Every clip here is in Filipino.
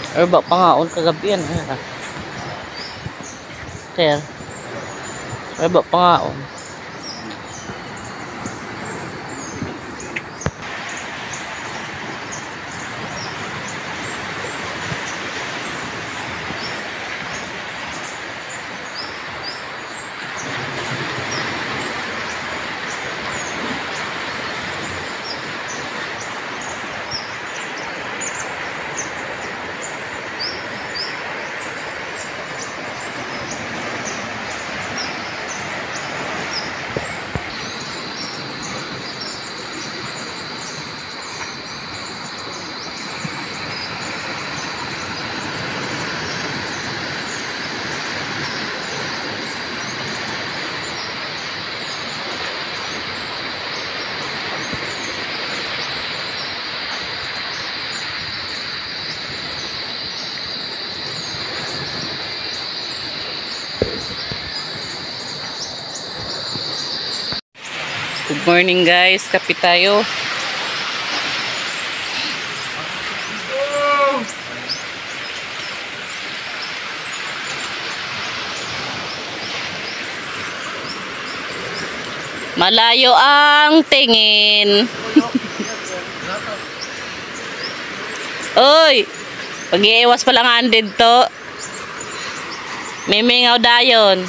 Or ba pangaon kagabi yan. Sir. Or ba pangaon. Good morning guys, kape tayo. Malayo ang tingin. Uy, pag-iiwas pa lang andid to. Mimingaw dayon.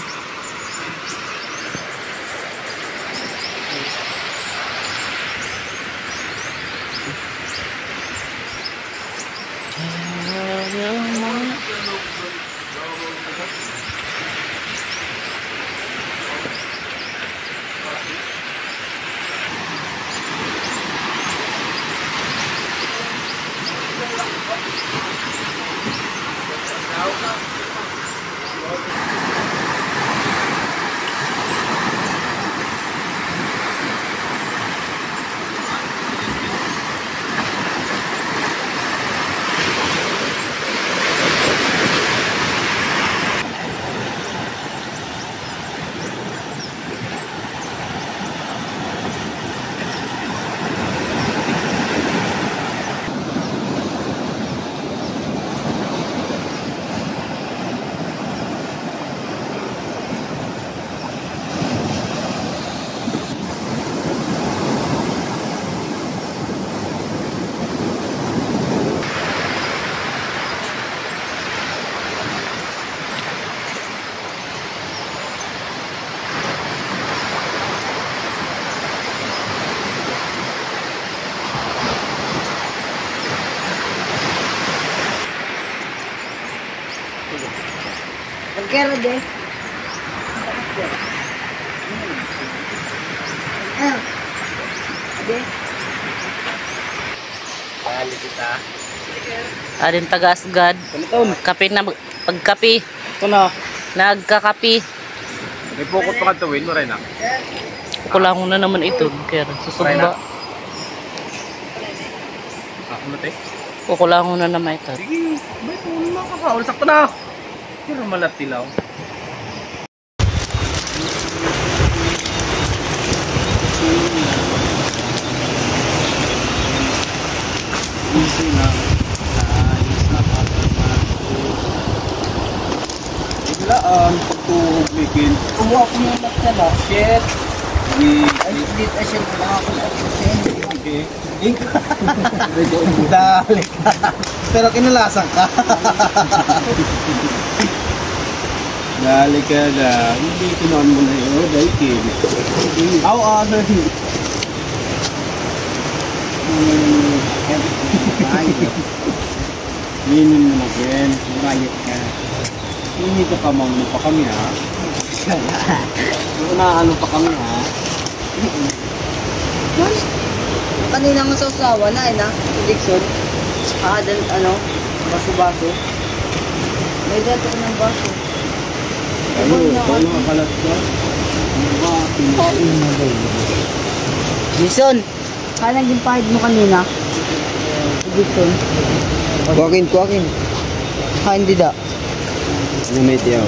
Kero deh. Ade. Kali kita. Adin taga-asgad. Kape na pagkape. Ito na. Nagkakape. May pukot pa ka tuwin mo rin ah. Kulang na naman ito. Kaya susumba. Ano te? Kukulang na naman ito. Sige. May puno na kakaul. Sakto na. Pero malatilaw. Easy na. Ayos na pagkakas. Biglaan. Pagtuhog bikin. Kumuha ko yung nagsala. Shit. Ay, dito ay siya lang ako na Okay. Dali ka. Pero kinalasan ka. Dali ka na. Hindi kinuan mo na yun. Dahil kin. Aw, ano yun? Minin mo na kin. Mayot ka. Hindi ka kamang pa kami ha. Ano pa kami ha. Kanina nga sa usawa na eh na. Si Dixon. Ano? Baso-baso. May dato ko ng baso. Ano? Paano makalat ka? Ano ba? Pinasin mo ba yun? Dixon. Kanang gimpahid mo kanina. Si Dixon. Kuakin. Ha, hindi da. Ano may tiyaw?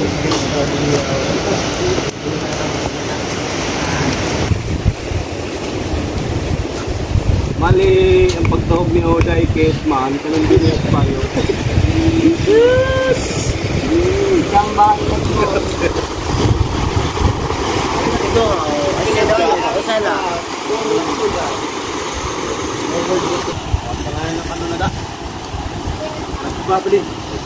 Mali ang pagtawag ni Oday kay Man, kanang bilis pa yun. Isang bakit mo. Ito, isa na. Pangalan ng ano na da. Babali.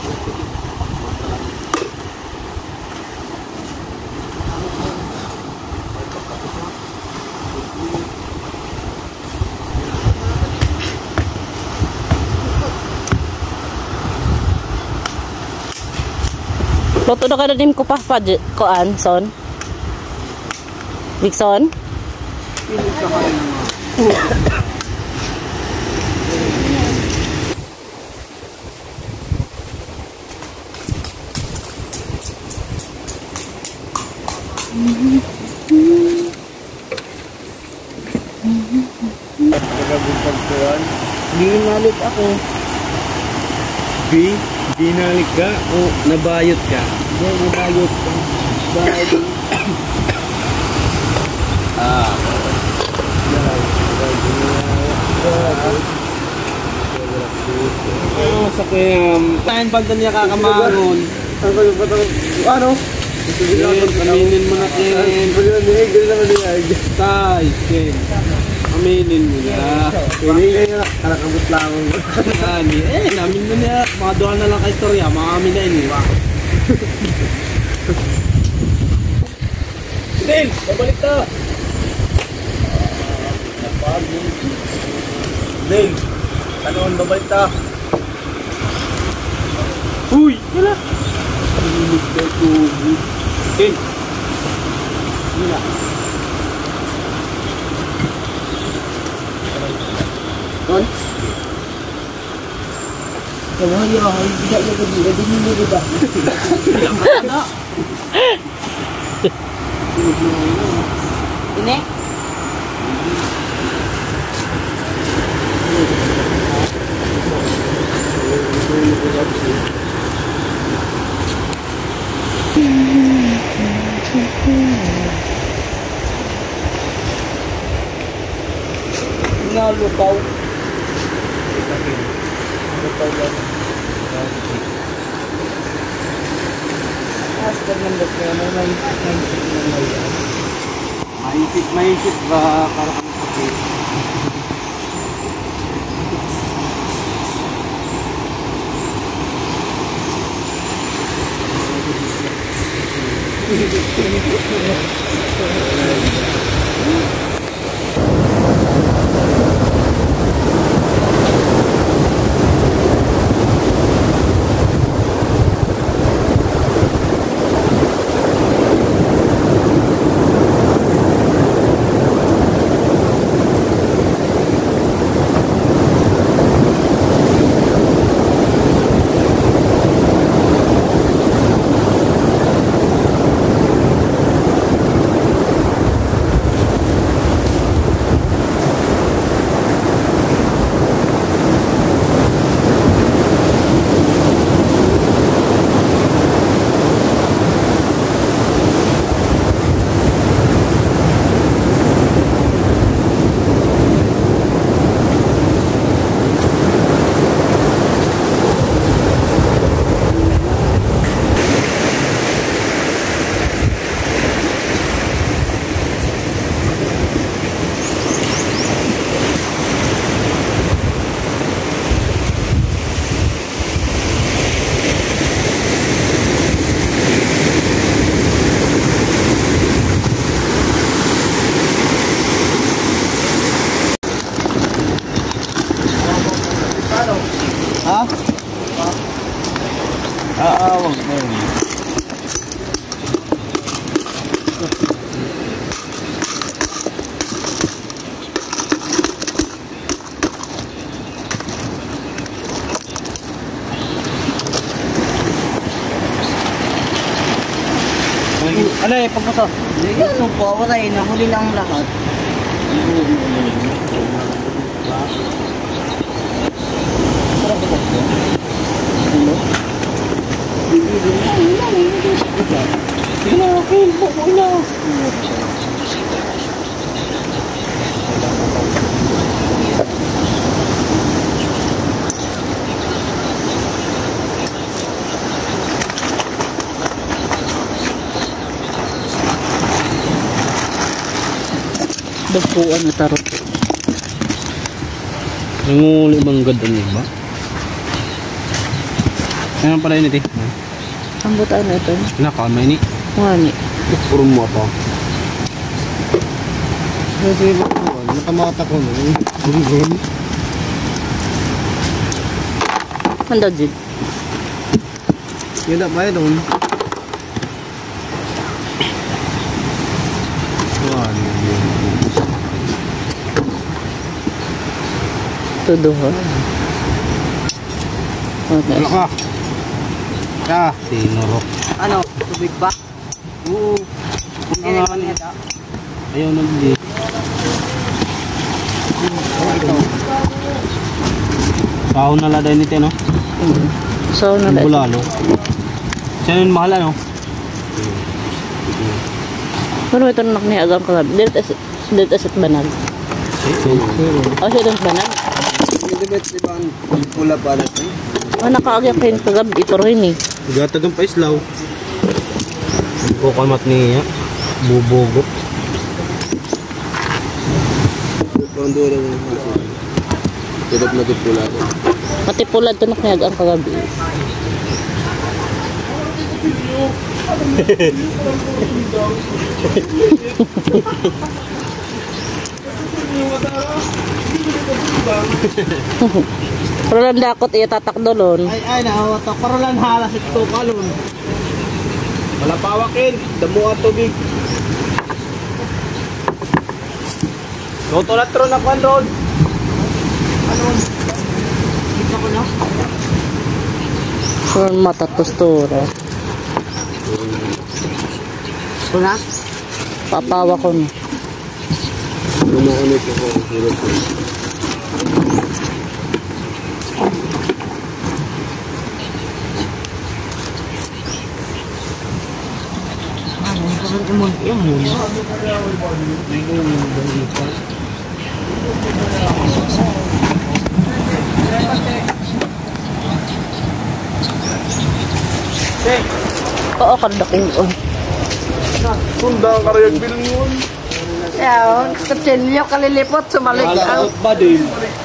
Luto na ka na din ko pa koan, son. Bigson? Binalit ako. Binalik ka o nabayot ka? Hindi, nabayot ko. Bayad. Ano sa kaya? Tahan pag niya kakamangon. Ano? Aminin mo na Ken. Tay, Ken. Aminin mo na. Kalakabot lang. Namin mo niya. Mga doon na lang ka istorya. Mga amin na ini. Dale, babalik na. Dale, ano babalik na? Uy, wala. Tulog na tubig. Dale. Wala. Don? Ay, tidak ya kedua, dia ni juga. Ini? Lupaw. Lupaw yan. Asal ng lupaw na Maisip ba para kami sakit? Ha? Wag na yun. Ano eh, pagpuso? Ito po, wala eh, nahuli lang lahat. Sige na, okay, okay na. Dapuan na tarot. Nanguli bang ganda niyo ba? Ano pala yun ito? Ang butaan na ito. Nakamay ni. Ngani. Purong mo ito. Nakamata ko na. Gurun. Handa dyan. Yun na ba yun? Todo ha. Ano ka? Ah, tinurok. Ano? Tubig ba? Oo. Hindi naman ito. Ayaw na hindi. Sahon na laday nito, no? So, na lang. Bulalo. Siya yun mahal, ano? Pero ito na nakniagang kalab. Dirt asit banag. O siya itong banag. Hindi ba ang pula pa natin? Nakaagyak kayo kagab. Ito rin eh. Gatagang pa islaw. Ang kukamat niya. Bubogo. Parang doon lang yung hasil. Tulad na din pula ko. Matipulad ito nakniagang kagabi. Pero lang dakot iya tatakdo lon. Ay, nahawa to. Parolan halas ito kalon. Wala pawakin. Damo ang tubig. Loto na tro na kwan road. Ano? Kita ko na. Pero matatustura. Kuna? Papawa ko na. Lumakan ito ko. Hirap ko. Oo, kadaking on. Sunda ang karayag bilngon. Yan, kutsilyo kalilipot, sumalik ang. Ba din?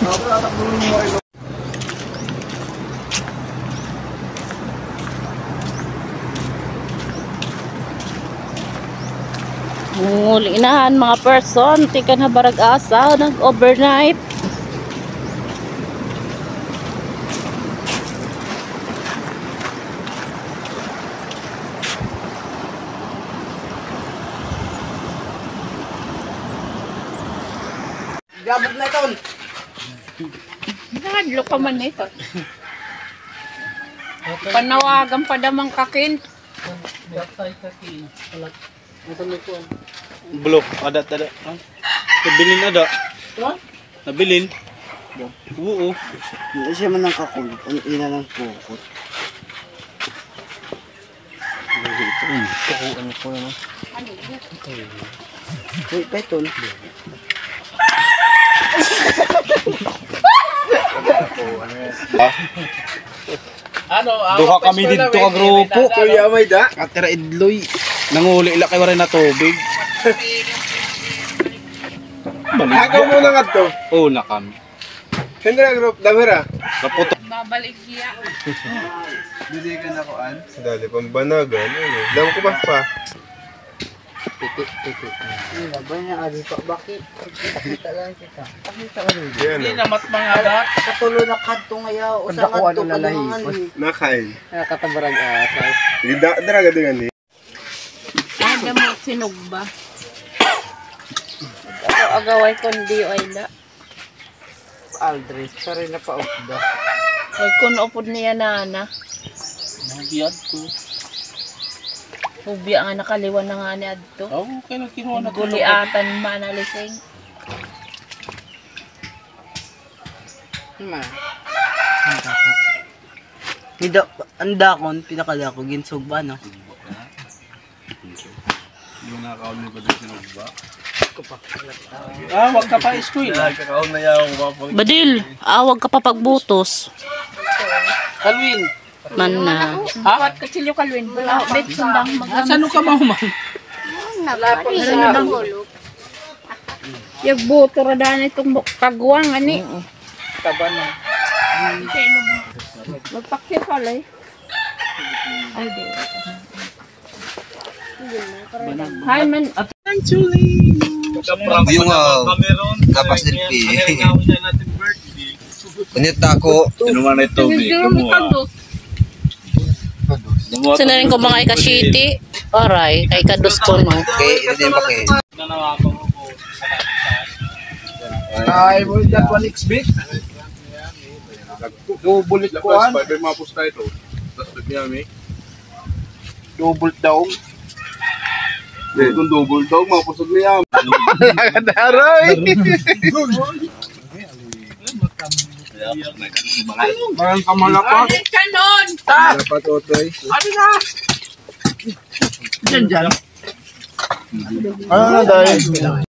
Nguli inahan mga person, tika na barag asa, nag-overnight. Gabot na ito. Nahadlo ka man ito. Panawagan pa damang kakin. Blok, ada. Nabilin ada. Nabilin. Oo. Hindi siya man ang kakul. Ang ina ng pukot. Tukuan ko na. Wait, Python. Duha kami dito ka grupo. Kuya may da. Katira idloy. Nanguli ila kay wala na tubig. Agaw mo na nga to. Oo na kami. Hindi na group, damira. Kaputo. Babalik niya. Hindi ka na kuan. Dali, pambanagan. Damo ko ba pa? Labay niya ali pa. Bakit? Pakita lang kita. Pakita ka rin. Hindi na. Mga bat. Katulo na kadto ngayaw. Usa kadto kalumangan. Nakain. Nakatabarag asa. Daraga dengan ni. Ada mo sinugba. Agaway kundi ay la. Aldres, sorry na pa upda. Ay kun upod niya nana. Nabiyad ko. Hubya nga nakaliwan na nga ni adto. Oo, kaya kinuha na Guliatan manalising. Ma. Nida andakon pinakadako ginsog ba no? Yung nakaon ni Badal sinugba. Wag ka pa school. Nagkakaon na yaw ko pa. Badil, awag ka pa pagbutos. Kalwin. Man na. Bakit kachilyo kalwin? Wala, bet sundang mag-ano. Saan ka ba man? Yung buto radaan itong kagwang, ani. Tabanan. Magpakya pala eh. Ay, di. Hi, man. Yung lapas din pi. Panita ko. Sinarin ko mga ikashiti. Aray, kay kadus ko no. Kay ito din pa kay. Ay, mo that one exhibit. Double it ko an. Fiber mapos tayo ito. Tapos nagmiyami. Double daw. Kung double daw, mapusog niya. Daroy. Parang kamalapas. Kanon! Dapat otoy. Ano na dahil?